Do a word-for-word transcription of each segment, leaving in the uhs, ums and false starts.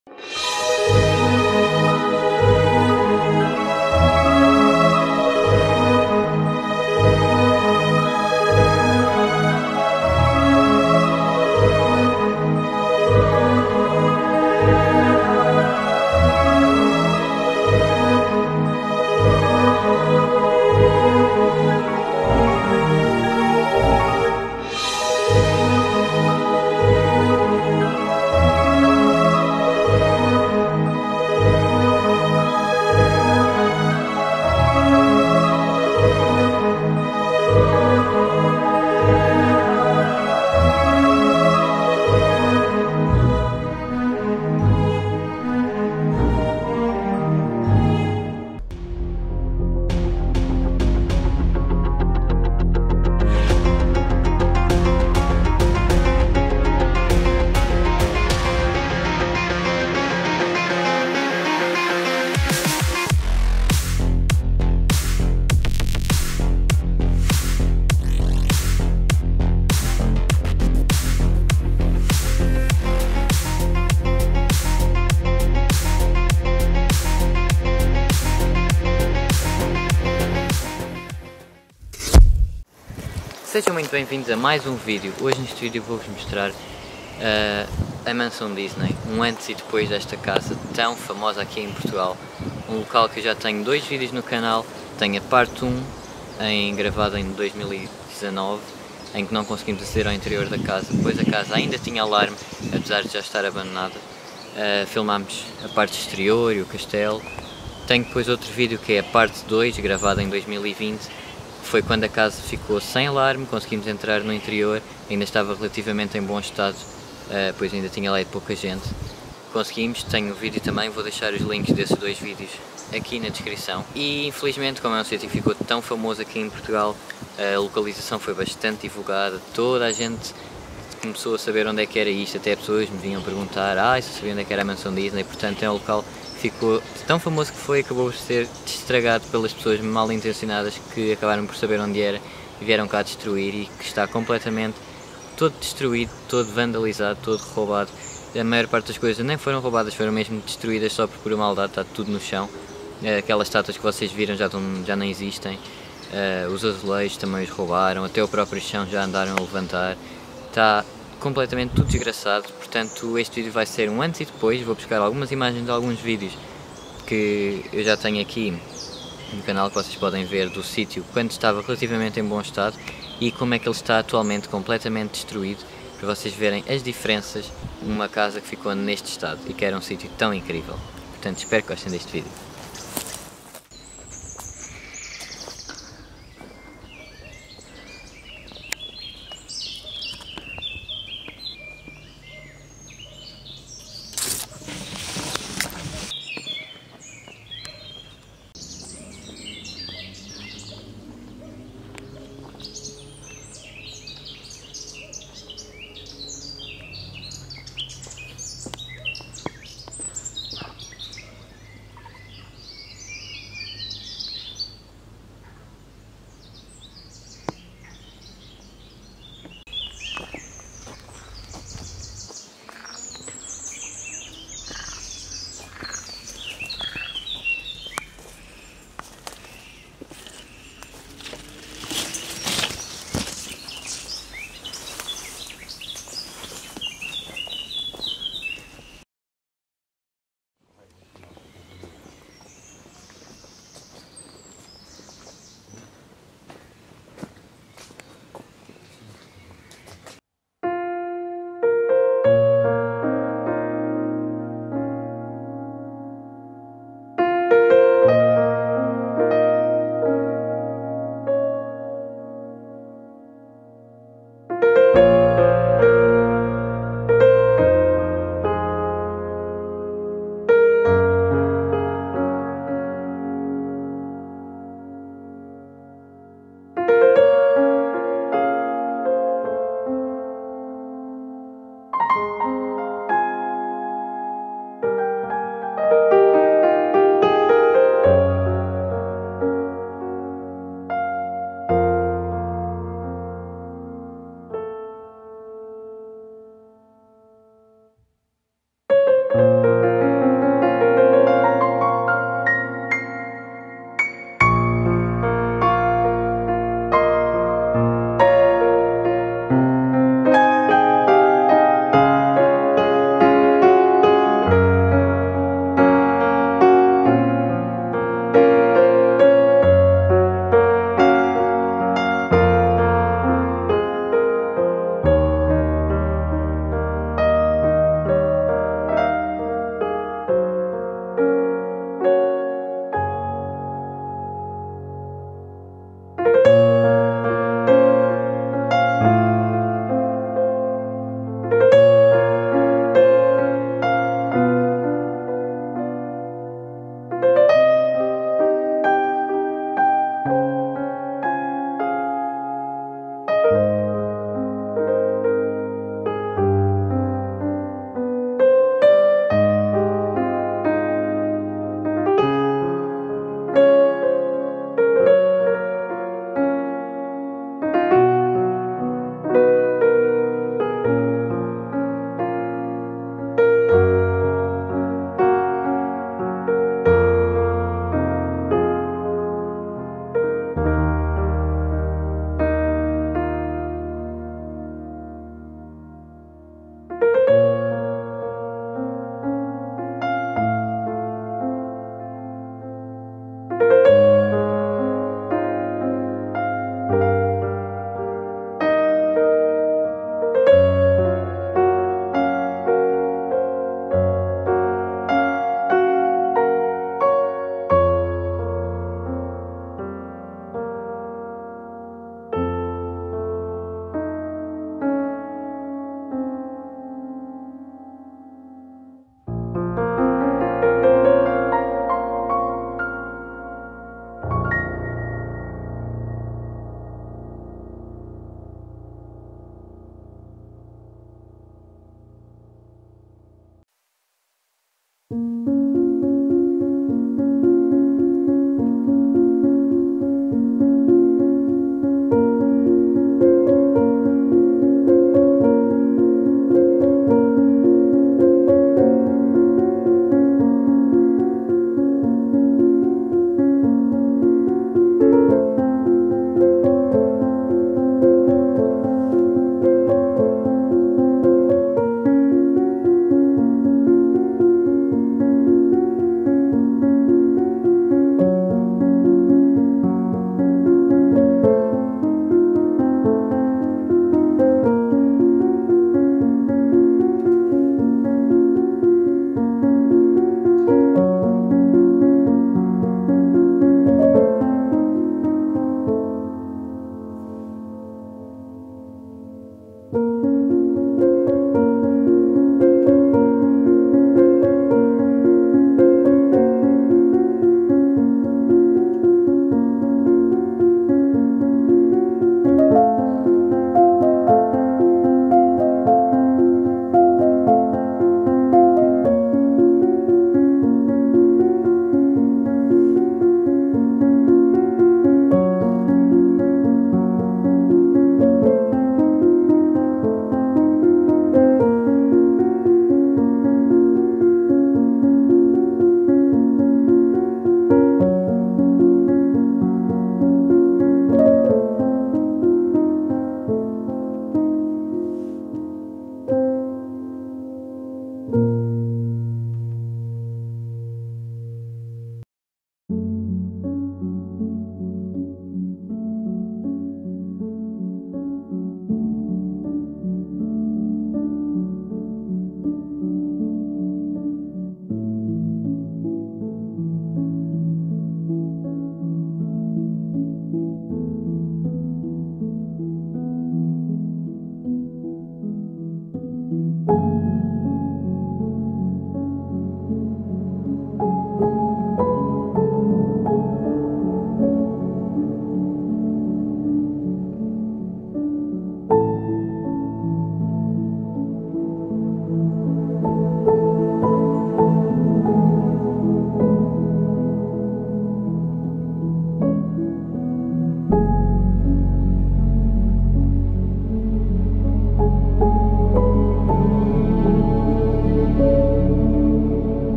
Sejam muito bem-vindos a mais um vídeo. Hoje neste vídeo vou-vos mostrar uh, a mansão Disney, um antes e depois desta casa tão famosa aqui em Portugal. Um local que eu já tenho dois vídeos no canal. Tenho a parte um, em, gravada em dois mil e dezanove, em que não conseguimos aceder ao interior da casa, pois a casa ainda tinha alarme, apesar de já estar abandonada. Uh, filmámos a parte exterior e o castelo. Tenho depois outro vídeo que é a parte dois, gravada em dois mil e vinte, foi quando a casa ficou sem alarme, conseguimos entrar no interior, ainda estava relativamente em bom estado, uh, pois ainda tinha lá de pouca gente. Conseguimos, tenho o vídeo também, vou deixar os links desses dois vídeos aqui na descrição. E infelizmente, como é um sítio que ficou tão famoso aqui em Portugal, a localização foi bastante divulgada, toda a gente começou a saber onde é que era isto, até pessoas me vinham perguntar, ah, se eu sabia onde é que era a mansão Disney, portanto é um local ficou tão famoso que foi, acabou por ser estragado pelas pessoas mal intencionadas que acabaram por saber onde era e vieram cá destruir, e que está completamente todo destruído, todo vandalizado, todo roubado. A maior parte das coisas nem foram roubadas, foram mesmo destruídas só por pura maldade, está tudo no chão. Aquelas estátuas que vocês viram já, estão, já não existem, os azulejos também os roubaram, até o próprio chão já andaram a levantar, está completamente tudo desgraçado. Portanto este vídeo vai ser um antes e depois. Vou buscar algumas imagens de alguns vídeos que eu já tenho aqui no canal, que vocês podem ver do sítio quando estava relativamente em bom estado e como é que ele está atualmente completamente destruído, para vocês verem as diferenças numa casa que ficou neste estado e que era um sítio tão incrível. Portanto espero que gostem deste vídeo.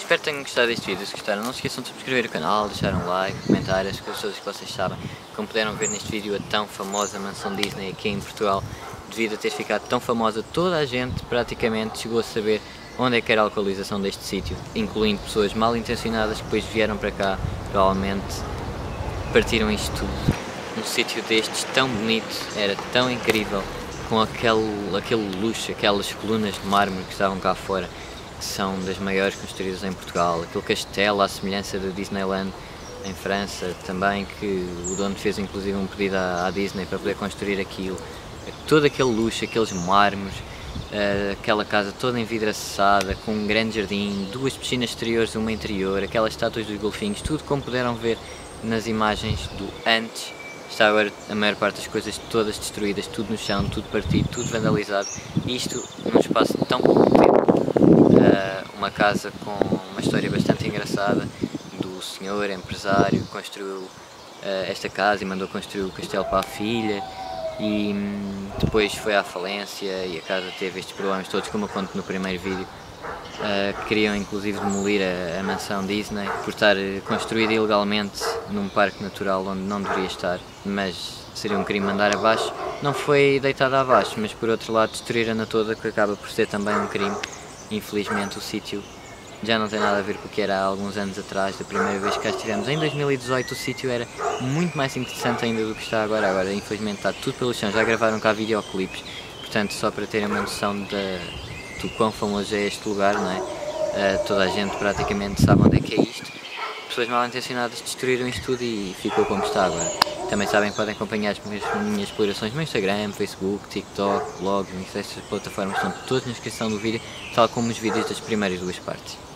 espero que tenham gostado deste vídeo. Se gostaram, não se esqueçam de subscrever o canal, deixar um like, comentar as coisas que vocês sabem. Como puderam ver neste vídeo, a tão famosa mansão Disney aqui em Portugal, devido a ter ficado tão famosa, toda a gente praticamente chegou a saber onde é que era a localização deste sítio, incluindo pessoas mal intencionadas que depois vieram para cá, provavelmente partiram isto tudo. Um sítio destes tão bonito, era tão incrível, com aquele, aquele luxo, aquelas colunas de mármore que estavam cá fora, que são das maiores construídas em Portugal, aquele castelo à semelhança da Disneyland em França também, que o dono fez inclusive um pedido à, à Disney para poder construir aquilo, todo aquele luxo, aqueles mármores, uh, aquela casa toda envidraçada, com um grande jardim, duas piscinas exteriores e uma interior, aquelas estátuas dos golfinhos, tudo como puderam ver nas imagens do antes. Está agora a maior parte das coisas todas destruídas, tudo no chão, tudo partido, tudo vandalizado, isto num espaço de tão pouco tempo. Uh, uma casa com uma história bastante engraçada do senhor empresário que construiu uh, esta casa e mandou construir o castelo para a filha, e hum, depois foi à falência e a casa teve estes problemas todos, como eu conto no primeiro vídeo. Uh, queriam inclusive demolir a, a mansão Disney por estar construída ilegalmente num parque natural onde não deveria estar, mas seria um crime mandar abaixo. Não foi deitada abaixo, mas por outro lado destruíram-na toda, que acaba por ser também um crime. Infelizmente o sítio já não tem nada a ver com o que era há alguns anos atrás, da primeira vez que cá estivemos. Em dois mil e dezoito o sítio era muito mais interessante ainda do que está agora. Agora infelizmente está tudo pelo chão, já gravaram cá videoclipes, portanto só para terem uma noção de do quão famoso é este lugar, não é? Uh, toda a gente praticamente sabe onde é que é isto. Pessoas mal intencionadas destruíram isto tudo e ficou como está agora. Também sabem que podem acompanhar as minhas, minhas explorações no Instagram, Facebook, TikTok, blogs, estas plataformas estão todas na descrição do vídeo, tal como os vídeos das primeiras duas partes.